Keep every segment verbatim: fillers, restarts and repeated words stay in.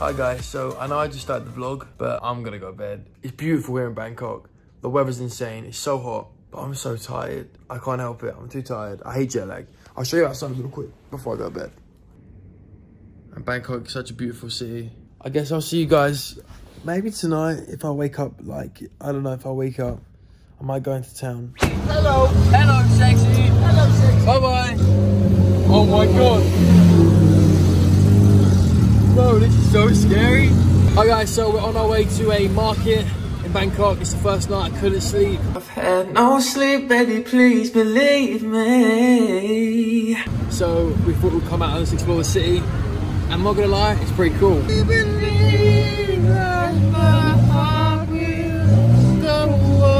Hi guys, so I know I just started the vlog, but I'm gonna go to bed. It's beautiful here in Bangkok. The weather's insane, it's so hot, but I'm so tired. I can't help it, I'm too tired. I hate jet lag. I'll show you outside real quick before I go to bed. And Bangkok is such a beautiful city. I guess I'll see you guys maybe tonight if I wake up, like, I don't know if I wake up. I might go into town. Hello. Hello, sexy. Hello, sexy. Bye-bye. Oh my God. Bro, this is so scary. Hi guys, so we're on our way to a market in Bangkok. It's the first night I couldn't sleep. I've had no sleep, baby, please believe me. So we thought we'd come out and explore the city. And I'm not gonna lie, it's pretty cool. We believe that my heart will go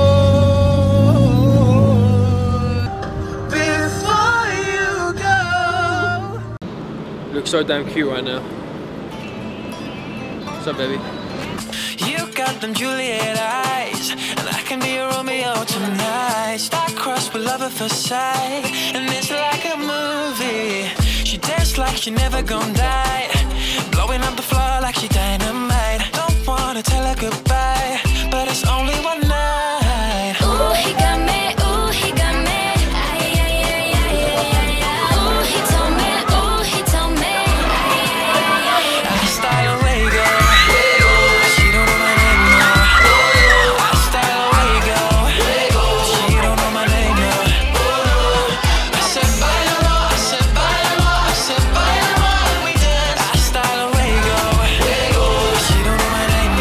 on before you go. You look so damn cute right now. What's up, baby? You got them Juliet eyes, and I can be a Romeo tonight. Star-crossed with love at first sight, and it's like a movie. She danced like she never gonna die, blowing up the floor like she dynamite. Don't wanna tell her goodbye, but it's only one night. Ooh, he got me, ooh, he got me. Ay, ay, ay, ay, ay, ay, ay. Ooh, he told me, ooh, he told me. Ay, ay, ay, ay, ay. I style away, girl. She don't know my name, no. I style away, girl. She don't know my name, no. I said, bailalo, I said, bailalo, I said, bailalo, and we dance. I style away, girl. She don't know my name,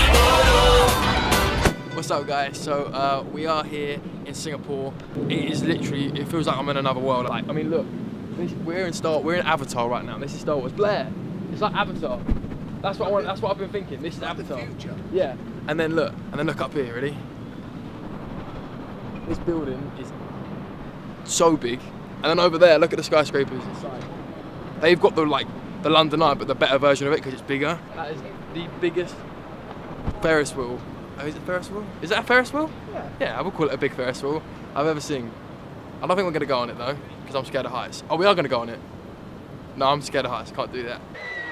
no. What's up, guys? So uh, we are here in Singapore. It is literally, it feels like I'm in another world. Like, I mean, look, this, we're in Star, we're in Avatar right now. This is Star Wars. Blair, it's like Avatar. That's what I want. That's what I've been thinking. This is Avatar. Yeah. And then look, and then look up here. Ready? This building is so big. And then over there, look at the skyscrapers inside. They've got the like the London Eye, but the better version of it because it's bigger. That is the biggest Ferris wheel. Oh, is it Ferris wheel? Is that a Ferris wheel? Yeah. Yeah, I would call it a big Ferris wheel I've ever seen. I don't think we're gonna go on it though, because I'm scared of heights. Oh, we are gonna go on it. No, I'm scared of heights. Can't do that.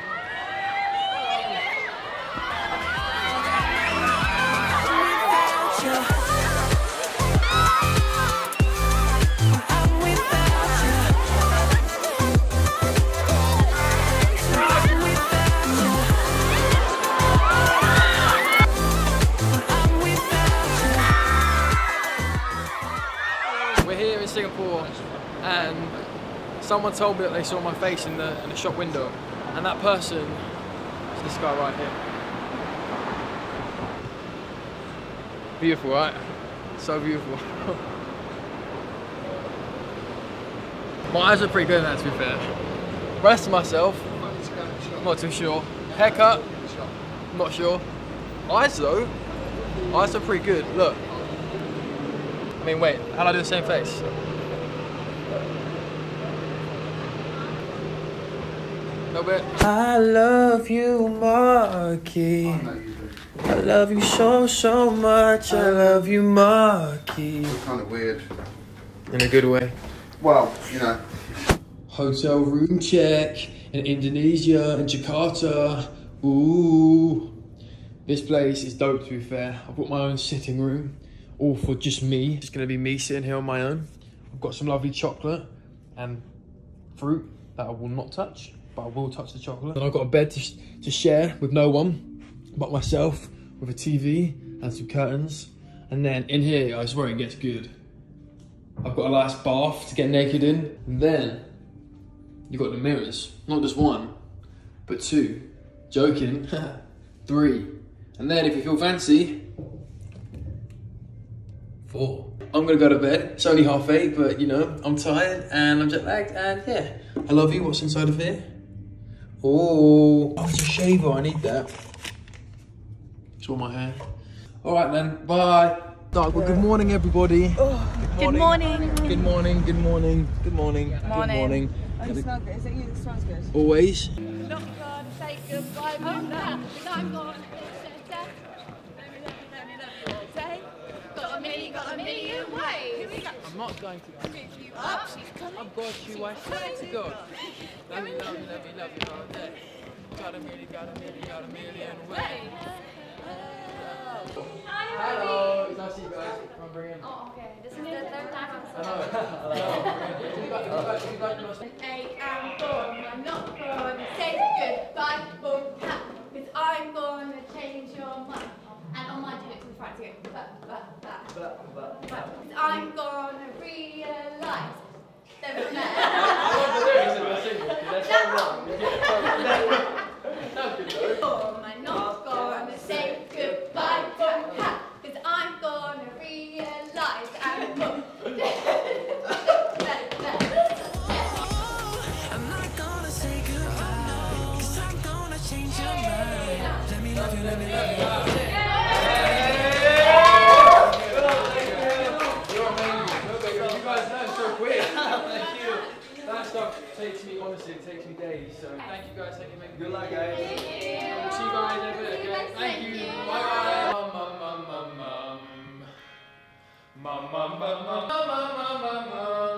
We're here in Singapore, and someone told me that they saw my face in the in the shop window, and that person is this guy right here. Beautiful, right? So beautiful. My eyes are pretty good in that, to be fair. Rest of myself, not too sure. Haircut, not sure. Eyes though, eyes are pretty good. Look. I mean, wait, how do I do the same face? A little bit. I love you, Marky. I love you so, so much. I love you, Marky. Kind of weird. In a good way. Well, you know. Hotel room check in Indonesia, in Jakarta. Ooh. This place is dope, to be fair. I've got my own sitting room. All for just me. It's gonna be me sitting here on my own. I've got some lovely chocolate and fruit that I will not touch, but I will touch the chocolate. And I've got a bed to, sh to share with no one but myself, with a T V and some curtains. And then in here, I swear it gets good. I've got a nice bath to get naked in. And then you've got the mirrors, not just one, but two. Joking, three. And then if you feel fancy, four. I'm gonna go to bed. It's only half eight, but you know, I'm tired and I'm jet lagged, and yeah. I love you. What's inside of here? Oh, oh, it's a shaver. I need that. It's all my hair. All right then. Bye. Well, good morning, everybody. Oh, good morning. Good morning. Good morning. Good morning. Good morning. Morning. Good morning. Oh, you smell good. Is it you that smells good? Always. Not gonna say goodbye. I'm not. I'm gonna got a million ways. I'm not going to pick you up. I've got you, I swear to God. Love you, love you, love you, love you all day. Got a million, got a million, got a million ways. Hello, it's nice to see you guys. Come on, bring in. Oh, okay. This is the third time I'm I know. I am born, I'm not gonna say goodbye, boom, ha, because I'm gonna change your mind. And on my do it to the front, here. But, but, but, But, but, but, because I'm gonna realise. Then from there. I love the lyrics of a single because they're so wrong. That was good though. Boom, I'm not gonna say goodbye, boom, ha, because I'm gonna realise and boom. I'm not gonna say goodbye, 'cause I'm gonna change your mind. Let me love you, let me love you. You're amazing. You guys know so quick. Thank you. That stuff takes me, honestly, it takes me days. So thank you guys. Thank you. Make good luck, guys. Thank you. See you guys in a bit. Okay? Thank you. Bye bye. Mum, mum, mum, mum, mum. Mum, mum, mum, mum, mum, mum, mum, mum.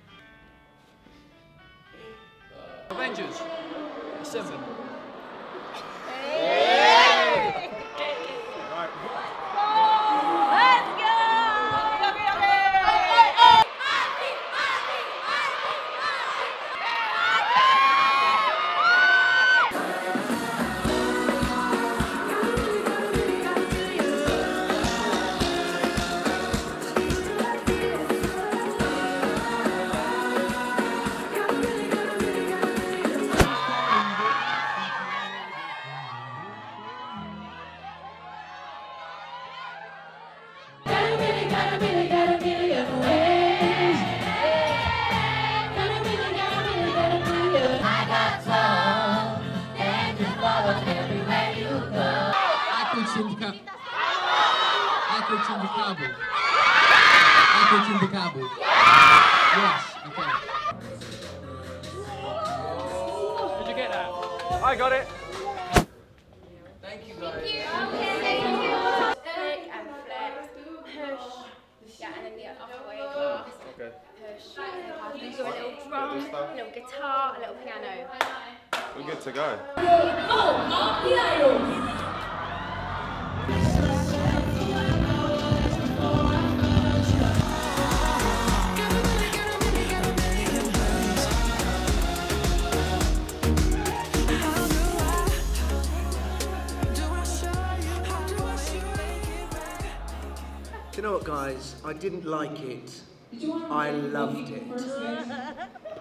Avengers. Seven. Did you get that? I got it. Thank you guys. Thank you. Flick and flex, push. Yeah, and then the other way. Glass. Okay. Push. And then do a little drum, a little guitar, a little piano. We're good to go. You know what, guys? I didn't like it. I loved it.